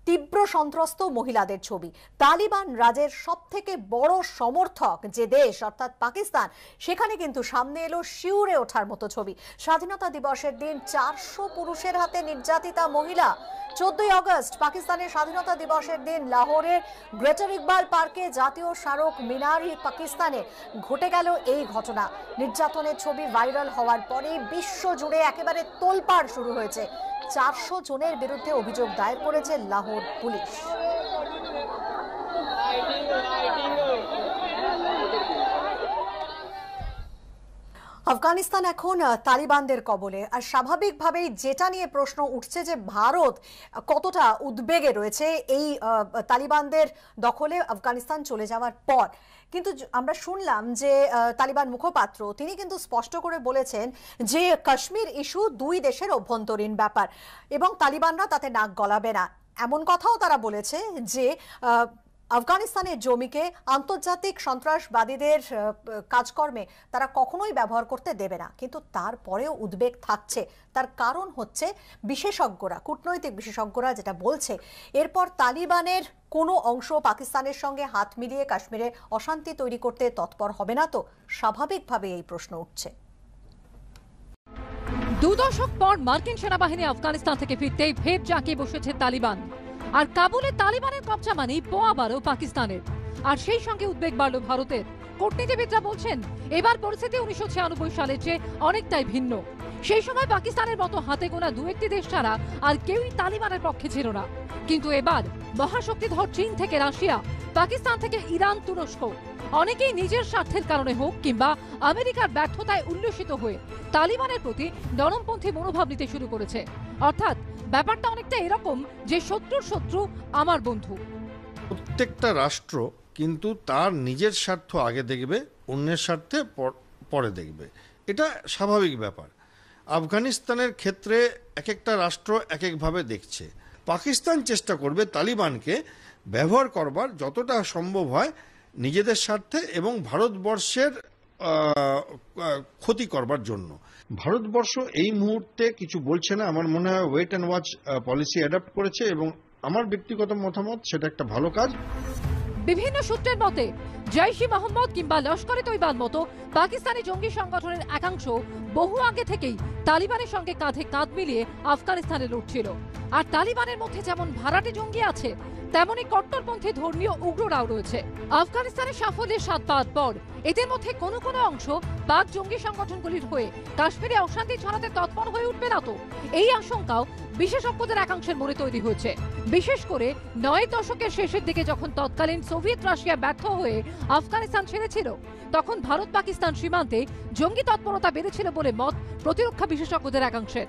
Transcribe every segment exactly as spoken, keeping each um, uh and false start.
তীব্র সন্ত্রস্ত মহিলাদের ছবি। তালিবান রাজের সবথেকে বড় সমর্থক যে দেশ অর্থাৎ পাকিস্তান, সেখানে কিন্তু সামনে এলো শিউরে ওঠার মতো ছবি। স্বাধীনতা দিবসের দিন চারশো পুরুষের হাতে নির্যাতিতা মহিলা। চোদ্দই আগস্ট পাকিস্তানের স্বাধীনতা দিবসের দিন লাহোরের গ্রেটার ইকবাল পার্কে জাতীয় স্মারক মিনারে পাকিস্তানে ঘটে গেল এই ঘটনা। নির্যাতনের ছবি ভাইরাল হওয়ার পরে বিশ্ব জুড়ে একেবারে তোলপাড় শুরু হয়েছে। চারশো জনের বিরুদ্ধে অভিযোগ দায়ের করেছে লাহোর পুলিশ। আফগানিস্তান এখন তালিবানদের কবলে, আর স্বাভাবিকভাবেই যেটা নিয়ে প্রশ্ন উঠছে যে ভারত কতটা উদ্বেগে রয়েছে এই তালিবানদের দখলে আফগানিস্তান চলে যাওয়ার পর। কিন্তু আমরা শুনলাম যে তালিবান মুখপাত্র তিনি কিন্তু স্পষ্ট করে বলেছেন যে কাশ্মীর ইস্যু দুই দেশের অভ্যন্তরীণ ব্যাপার এবং তালিবানরা তাতে নাক গলাবে না। এমন কথাও তারা বলেছে যে আফগানিস্তানের জমিকে আন্তর্জাতিক সন্ত্রাসবাদীদের কাজকর্মে তারা কখনোই ব্যবহার করতে দেবে না। কিন্তু তারপরেও উদ্বেগ থাকছে। তার কারণ হচ্ছে বিশেষজ্ঞরা, কূটনৈতিক বিশেষজ্ঞরা যেটা বলছে, এরপর তালিবানের কোনো অংশ পাকিস্তানের সঙ্গে হাত মিলিয়ে কাশ্মীরে অশান্তি তৈরি করতে তৎপর হবে না তো? স্বাভাবিকভাবে এই প্রশ্ন উঠছে। দু দশক পর মার্কিন সেনাবাহিনী আফগানিস্তান থেকে ফিরতেই ফের জাঁকিয়ে বসেছে তালিবান। আর কাবুলে তালিবানের কবজা মানেই পোয়া বাড়ো পাকিস্তানের, আর সেই সঙ্গে উদ্বেগ বাড়ল ভারতের। কূটনীতিবিদরা বলছেন এবার পরিস্থিতি উনিশশো ছিয়ানব্বই সালের চেয়ে অনেকটাই ভিন্ন। সেই সময় পাকিস্তানের মতো হাতে গোনা দু একটি দেশ ছাড়া আর কেউই তালিবানের পক্ষে ছিল না। কিন্তু এবার মহাশক্তিধর চীন থেকে রাশিয়া, পাকিস্তান থেকে ইরান, তুরস্ক, অনেকেই নিজের স্বার্থের কারণে হোক কিংবা আমেরিকার ব্যর্থতায় উল্লসিত হয়ে তালিবানের প্রতি নরমপন্থী মনোভাব নিতে শুরু করেছে। অর্থাৎ ব্যাপারটা অনেকটা এরকম যে শত্রুর শত্রু আমার বন্ধু। প্রত্যেকটা রাষ্ট্র কিন্তু তার নিজের স্বার্থ আগে দেখবে, অন্যের স্বার্থে পরে দেখবে, এটা স্বাভাবিক ব্যাপার। আফগানিস্তানের ক্ষেত্রে এক একটা রাষ্ট্র এক একভাবে দেখছে। পাকিস্তান চেষ্টা করবে তালিবানকে ব্যবহার করবার যতটা সম্ভব হয় নিজেদের স্বার্থে এবং ভারতবর্ষের ক্ষতি করবার জন্য। ভারতবর্ষ এই মুহূর্তে কিছু বলছে না। আমার মনে হয় wait and watch policy adopt করেছে এবং আমার ব্যক্তিগত মতামত সেটা একটা ভালো কাজ। বিভিন্ন সূত্রের মতে জৈশ-ই মোহাম্মদ কিংবা লস্কর-ই তৈবার মতো পাকিস্তানি জঙ্গি সংগঠনের একাংশ বহু আগে থেকেই তালিবানের সঙ্গে কাঁধে কাঁধ মিলিয়ে আফগানিস্তানে লড়ছিল। আর তালিবানের মধ্যে যেমন ভাড়াটে জঙ্গি আছে, তেমনি কট্টরপন্থী ধর্মীয় উগ্ররাও রয়েছে। আফগানিস্তানের সাফল্যের সাত পাঁচ পর এদের মধ্যে কোনো কোনো অংশ পাক জঙ্গি সংগঠনগুলির হয়ে কাশ্মীরে অশান্তি ছড়াতে তৎপর হয়ে উঠবে না তো? এই আশঙ্কাও বিশেষজ্ঞদের একাংশের মনে তৈরি হয়েছে। বিশেষ করে নয় দশকের শেষের দিকে যখন তৎকালীন সোভিয়েত রাশিয়া ব্যর্থ হয়ে আফগানিস্তান ছেড়েছিল, তখন ভারত পাকিস্তান সীমান্তে জঙ্গি তৎপরতা বেড়েছিল বলে মত প্রতিরক্ষা বিশেষজ্ঞদের একাংশের।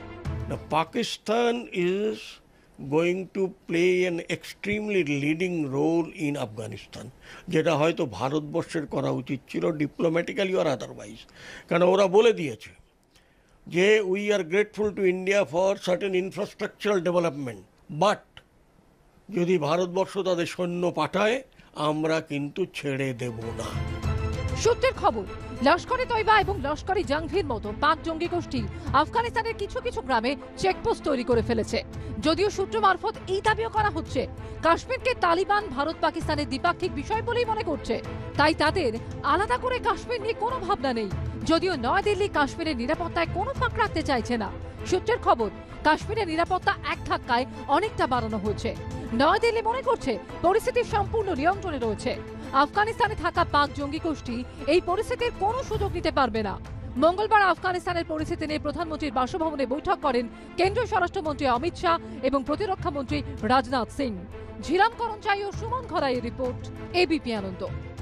Pakistan is going to play an extremely leading role in Afghanistan, যেটা হয়তো ভারতবর্ষের করা উচিত ছিল ডিপ্লোম্যাটিক্যালি অর আদারওয়াইজ। কারণ ওরা বলে দিয়েছে যে we are grateful to India for certain infrastructural development, but যদি ভারতবর্ষ তাদের সৈন্য পাঠায় আমরা কিন্তু ছেড়ে দেব না। সূত্রের খবর, লস্কর-ই তৈবা এবং লস্কর-ই জঙ্গির মতো পাক জঙ্গি গোষ্ঠী আফগানিস্তানের কিছু কিছু গ্রামে চেকপোস্ট তৈরি করে ফেলেছে। যদিও সূত্র মারফত এই দাবিও করা হচ্ছে কাশ্মীরকে তালিবান ভারত পাকিস্তানের দ্বিপাক্ষিক বিষয় বলেই মনে করছে, তাই তাদের আলাদা করে কাশ্মীর নিয়ে কোনো ভাবনা নেই। যদিও নয়াদিল্লি কাশ্মীরের নিরাপত্তায় কোনো ফাঁক রাখতে চাইছে না। সূত্রের খবর, কাশ্মীরের নিরাপত্তা এক ধাক্কায় অনেকটা বাড়ানো হয়েছে। নয়াদিল্লি মনে করছে পরিস্থিতি সম্পূর্ণ নিয়ন্ত্রণে রয়েছে। আফগানিস্তানে থাকা পাক জঙ্গি গোষ্ঠী এই পরিস্থিতির কোনো সুযোগ নিতে পারবে না। মঙ্গলবার আফগানিস্তানের পরিস্থিতি নিয়ে প্রধানমন্ত্রীর বাসভবনে বৈঠক করেন কেন্দ্রীয় স্বরাষ্ট্রমন্ত্রী অমিত শাহ এবং প্রতিরক্ষা মন্ত্রী রাজনাথ সিং। ঝিরাম করঞ্চাই ও সুমন খরাইয়ের রিপোর্ট, এবিপি আনন্দ।